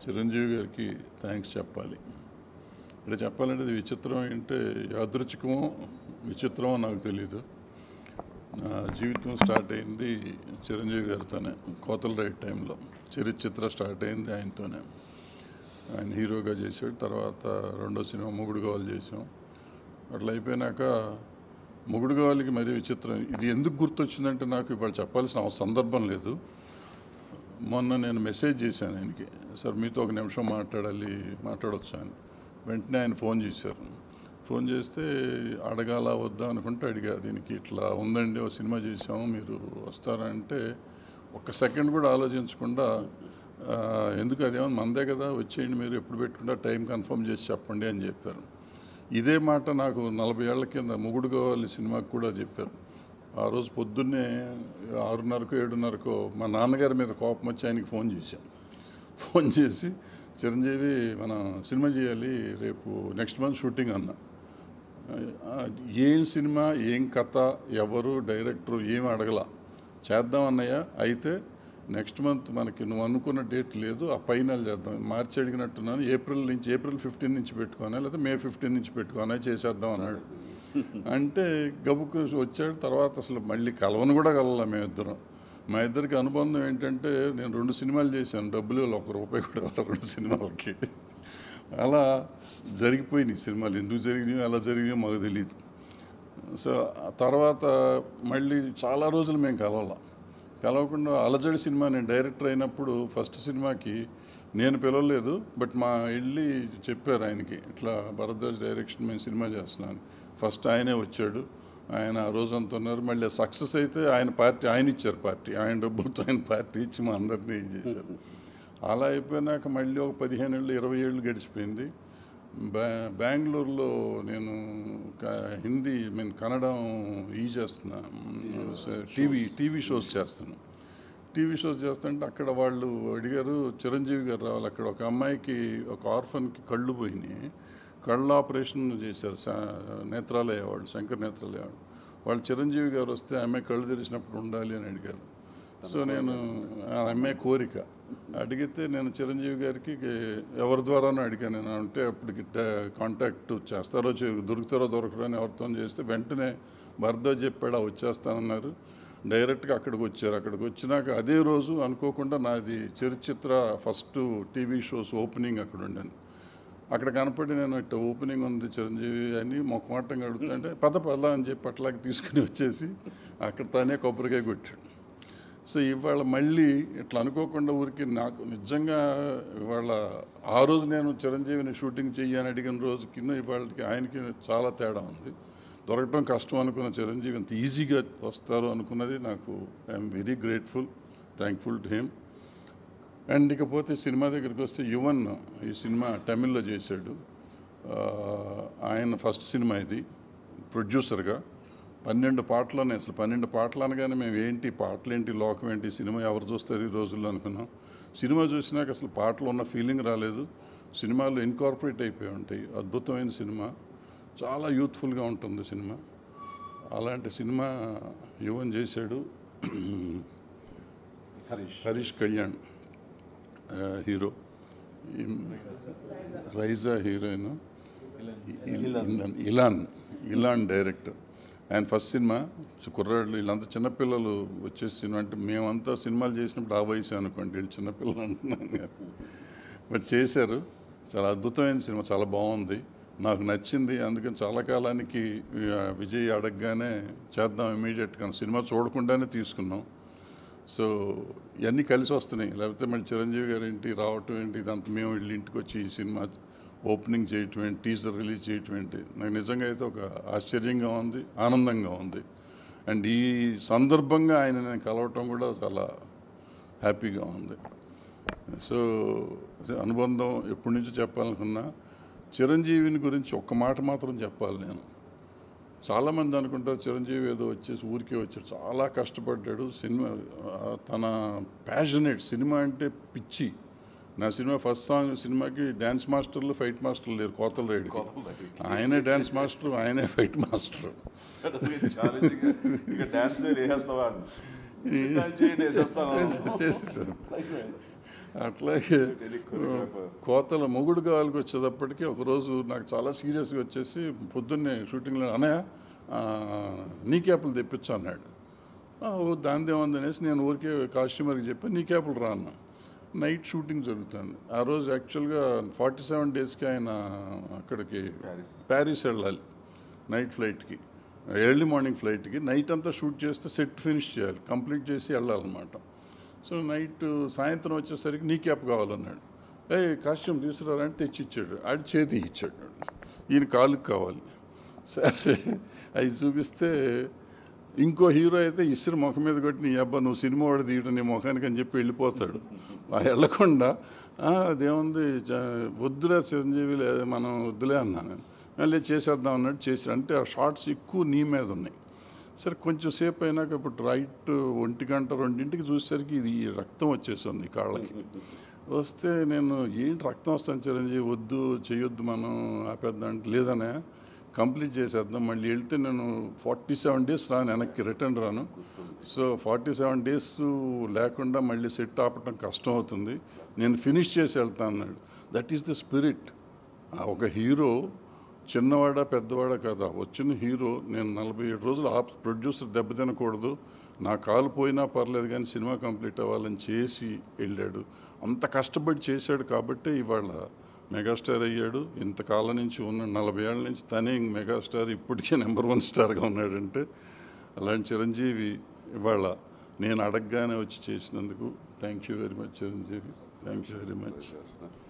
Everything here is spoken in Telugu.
చిరంజీవి గారికి థ్యాంక్స్ చెప్పాలి. ఇక్కడ చెప్పాలంటే ఇది విచిత్రం ఏంటంటే యాదృచ్ఛికమో విచిత్రమో నాకు తెలీదు. నా జీవితం స్టార్ట్ అయింది చిరంజీవి గారితోనే. కోతల రైట్ టైంలో చిత్ర స్టార్ట్ అయింది ఆయనతోనే. ఆయన హీరోగా చేశాడు. తర్వాత రెండో సినిమా మొగుడు కావాలి చేసాం. అట్లా అయిపోయినాక మొగుడు కావాలికి మరీ విచిత్రం. ఇది ఎందుకు గుర్తొచ్చిందంటే నాకు ఇవాళ చెప్పాల్సిన సందర్భం లేదు. మొన్న నేను మెసేజ్ చేశాను ఆయనకి, సార్ మీతో ఒక నిమిషం మాట్లాడవచ్చు అని. వెంటనే ఆయన ఫోన్ చేశారు. ఫోన్ చేస్తే అడగాలా వద్దా అనుకుంటే అడిగా, దీనికి ఇట్లా ఉందండి, ఒక సినిమా చేసాము, మీరు వస్తారంటే ఒక్క సెకండ్ కూడా ఆలోచించకుండా ఎందుకు అదేమో మందే కదా, వచ్చేయండి, మీరు ఎప్పుడు పెట్టుకుంటా టైం కన్ఫర్మ్ చేసి చెప్పండి అని చెప్పారు. ఇదే మాట నాకు 40 ఏళ్ల కింద మొగుడు కావాలి సినిమాకి కూడా చెప్పారు. ఆ రోజు పొద్దున్నే 6:30కో 7:30కో మా నాన్నగారి మీద కోపం వచ్చి ఆయనకి ఫోన్ చేశాం. ఫోన్ చేసి చిరంజీవి మనం సినిమా చేయాలి రేపు నెక్స్ట్ మంత్ షూటింగ్ అన్నా. ఏం సినిమా, ఏం కథ, ఎవరు డైరెక్టరు ఏం అడగల, చేద్దాం అన్నయ్య, అయితే నెక్స్ట్ మంత్ మనకి నువ్వు అనుకున్న డేట్ లేదు, ఆ ఫైనల్ చేద్దాం, మార్చి అడిగినట్టున్నాను, ఏప్రిల్ 15 నుంచి పెట్టుకోనా లేదా మే 15 నుంచి పెట్టుకోనా, చేసేద్దాం అన్నాడు. అంటే గబుకు వచ్చాడు. తర్వాత అసలు మళ్ళీ కలవను కూడా కలవాల మేమిద్దరం. మా ఇద్దరికి అనుబంధం ఏంటంటే నేను 2 సినిమాలు చేశాను, డబ్బులు ₹1 కూడా 2 సినిమాలకి. అలా జరిగిపోయినాయి సినిమాలు. ఎందుకు జరిగినాయో ఎలా జరిగినాయో మాకు తెలియదు. సో తర్వాత మళ్ళీ చాలా రోజులు మేము కలవకుండా అలజడి సినిమా నేను డైరెక్టర్ అయినప్పుడు ఫస్ట్ సినిమాకి నేను పిలవలేదు, బట్ మా వెళ్ళి చెప్పారు ఆయనకి, ఇట్లా భరద్వాజ్ డైరెక్షన్ మేము సినిమా చేస్తున్నాను. ఫస్ట్ ఆయనే వచ్చాడు. ఆయన ఆ రోజు అంత ఉన్నారు. మళ్ళీ సక్సెస్ అయితే ఆయన ఇచ్చారు పార్టీ, ఆయన డబ్బులతో ఆయన పార్టీ ఇచ్చి మా అందరినీ చేశారు. అలా అయిపోయినాక మళ్ళీ ఒక 15 ఏళ్ళు 20 ఏళ్ళు గడిచిపోయింది. బెంగళూరులో నేను హిందీ కన్నడం చేస్తున్నా, టీవీ షోస్ చేస్తున్నాను. టీవీ షోస్ చేస్తుంటే అక్కడ వాళ్ళు అడిగారు చిరంజీవి గారు రావాలి. అక్కడ ఒక అమ్మాయికి, ఒక ఆర్ఫన్కి కళ్ళు పోయినాయి, కళ్ళు ఆపరేషన్ చేశారు నేత్రాలయ వాళ్ళు, శంకర్ నేత్రాలయ వాళ్ళు. చిరంజీవి గారు వస్తే ఆమె కళ్ళు తెరిచినప్పుడు ఉండాలి అని అడిగారు. సో నేను ఆ అమ్మాయి కోరిక అడిగితే నేను చిరంజీవి గారికి ఎవరి ద్వారానో అడిగాను. నేను అంటే అప్పటికి కాంటాక్ట్ చేస్తారో దొరకరో అని ఎవరితో చేస్తే వెంటనే భరద్వాజ్ చెప్పాడు వచ్చేస్తానన్నారు. డైరెక్ట్గా అక్కడికి వచ్చారు. అక్కడికి వచ్చినాక అదే రోజు అనుకోకుండా నాది చిత్ర ఫస్ట్ టీవీ షోస్ ఓపెనింగ్ అక్కడ ఉండాను. అక్కడ కనపడి నేను ఇట్లా ఓపెనింగ్ ఉంది చిరంజీవి అని మొక్కమాటంగా అడుగుతుంటే పద అని చెప్పి అట్లాగే తీసుకుని వచ్చేసి అక్కడ తానే కొబ్బరికాయ కొట్టాడు. సో ఇవాళ మళ్ళీ ఇట్లా అనుకోకుండా ఊరికి నాకు నిజంగా ఇవాళ ఆ రోజు నేను చిరంజీవిని షూటింగ్ చెయ్యని అడిగిన రోజుకి ఇవాళకి ఆయనకి చాలా తేడా ఉంది. దొరకటం కష్టం అనుకున్న చిరంజీవి ఎంత ఈజీగా వస్తారు అనుకున్నది నాకు I'm very grateful, thankful to him. And ఇకపోతే సినిమా దగ్గరికి వస్తే యువన్ ఈ సినిమా తమిళ్లో చేశాడు. ఆయన ఫస్ట్ సినిమా ఇది ప్రొడ్యూసర్గా. 12 పాటలని, అసలు 12 పాటలు అనగానే మేము ఏంటి పాటలు ఏంటి, లోకం ఏంటి, సినిమా ఎవరు చూస్తారు ఈ రోజుల్లో అనుకున్నాం. సినిమా చూసినాక అసలు పాటలు ఉన్న ఫీలింగ్ రాలేదు. సినిమాలు ఇన్కార్పొరేట్ అయిపోయి ఉంటాయి. అద్భుతమైన సినిమా, చాలా యూత్ఫుల్గా ఉంటుంది సినిమా. అలాంటి సినిమా యువన్ చేశాడు. Harish Kalyan hero, Raiza heroine, Elan director. ఆయన ఫస్ట్ సినిమా. కుర్రాళ్ళు వీళ్ళంతా చిన్నపిల్లలు వచ్చేసి సినిమా అంటే మేమంతా సినిమాలు చేసినప్పుడు ఆ వయసు అనుకోండి, వీళ్ళు చిన్నపిల్లలు అంటున్నాను. బట్ చేశారు. చాలా అద్భుతమైన సినిమా, చాలా బాగుంది, నాకు నచ్చింది. అందుకని చాలా కాలానికి విజయ్ అడగగానే చేద్దాం ఇమీడియట్గా, సినిమా చూడకుండానే తీసుకున్నాం. సో ఇవన్నీ కలిసి వస్తున్నాయి. లేకపోతే మళ్ళీ చిరంజీవి గారు ఏంటి రావటం ఏంటి, ఇదంతా మేము వీళ్ళ ఇంటికి వచ్చి ఈ సినిమా ఓపెనింగ్ చేయటం ఏంటి, టీజర్ రిలీజ్ చేయటం ఏంటి, నాకు నిజంగా అయితే ఒక ఆశ్చర్యంగా ఉంది, ఆనందంగా ఉంది. అండ్ ఈ సందర్భంగా ఆయన నేను కలవటం కూడా చాలా హ్యాపీగా ఉంది. సో అనుబంధం ఎప్పటి నుంచో చెప్పాలనుకున్నా. చిరంజీవిని గురించి ఒక్క మాట మాత్రం చెప్పాలి నేను. చాలామంది అనుకుంటారు చిరంజీవి ఏదో వచ్చేసి ఊరికే వచ్చాడు, చాలా కష్టపడ్డాడు. సినిమా తన ప్యాషనేట్, సినిమా అంటే పిచ్చి. నా సినిమా ఫస్ట్ సాంగ్ సినిమాకి డ్యాన్స్ మాస్టర్లు ఫైట్ మాస్టర్లు లేరు, కోతల రైడ్కి ఆయనే డ్యాన్స్ మాస్టర్, ఆయనే ఫైట్ మాస్టర్. చేసేసారు. అట్లాగే కోతల మొగుడు కావాలికి వచ్చేటప్పటికి ఒకరోజు నాకు చాలా సీరియస్గా వచ్చేసి పొద్దున్నే షూటింగ్లో అన్నయ్య నీ క్యాపులు తెప్పించు అన్నాడు. దానిదే ఉందనేసి నేను ఊరికే కాస్ట్యూమర్కి చెప్పి నీ క్యాపులు రాను. నైట్ షూటింగ్ జరుగుతుంది ఆ రోజు. యాక్చువల్గా 47 డేస్కి ఆయన అక్కడికి ప్యారిస్ వెళ్ళాలి నైట్ ఫ్లైట్కి, ఎర్లీ మార్నింగ్ ఫ్లైట్కి. నైట్ అంతా షూట్ చేస్తే సెట్ ఫినిష్ చేయాలి, కంప్లీట్ చేసి వెళ్ళాలన్నమాట. సో నైట్ సాయంత్రం వచ్చేసరికి నీ క్యాప్ కావాలన్నాడు. కాస్ట్యూమ్ తీసుకురారంటే తెచ్చిచ్చాడు. ఆడి చేతి ఇచ్చాడు, ఈయన కాలుకి కావాలి. సరే అవి చూపిస్తే ఇంకో హీరో అయితే ఇసురు ముఖం మీద కొట్టి నీ అబ్బా నువ్వు సినిమా వాడు తీయటం నీ ముఖానికి అని చెప్పి వెళ్ళిపోతాడు. వెళ్ళకుండా అదేముంది వద్దులే చిరంజీవి మనం వద్దులే అన్నాను. మళ్ళీ చేసేద్దాం అన్నట్టు చేశాడు. అంటే ఆ షార్ట్స్ ఎక్కువ నీ మీద ఉన్నాయి. సరే కొంచెం సేపు అయినాక ఇప్పుడు రైట్ 1 గంట 2ంటికి చూసేసరికి ఇది రక్తం వచ్చేస్తుంది కాళ్ళకి. వస్తే నేను ఏంటి రక్తం వస్తాను చిరంజీవి వద్దు చేయొద్దు మనం ఆపేద్దాం అంటే లేదనే కంప్లీట్ చేసేద్దాం. మళ్ళీ వెళ్తే నేను 47 డేస్ రాను, వెనక్కి రిటర్న్ రాను. సో 47 డేస్ లేకుండా మళ్ళీ సెట్ ఆపటం కష్టం అవుతుంది, నేను ఫినిష్ చేసి వెళ్తాను అన్నాడు. That is the spirit. ఒక హీరో చిన్నవాడా పెద్దవాడా కదా, వచ్చిన హీరో నేను 47 రోజులు ప్రొడ్యూసర్ దెబ్బతినకూడదు, నా కాలు పోయినా పర్లేదు కానీ సినిమా కంప్లీట్ అవ్వాలని చేసి వెళ్ళాడు. అంత కష్టపడి చేశాడు కాబట్టి ఇవాళ మెగాస్టార్ అయ్యాడు. ఇంతకాలం నుంచి ఉన్న 40 ఏళ్ళ నుంచి తనే మెగాస్టార్, ఇప్పటికే నెంబర్ 1 స్టార్గా ఉన్నాడంటే అలాంటి చిరంజీవి ఇవాళ నేను అడగగానే వచ్చి చేసినందుకు thank you very much Chiranjeevi, thank you very much.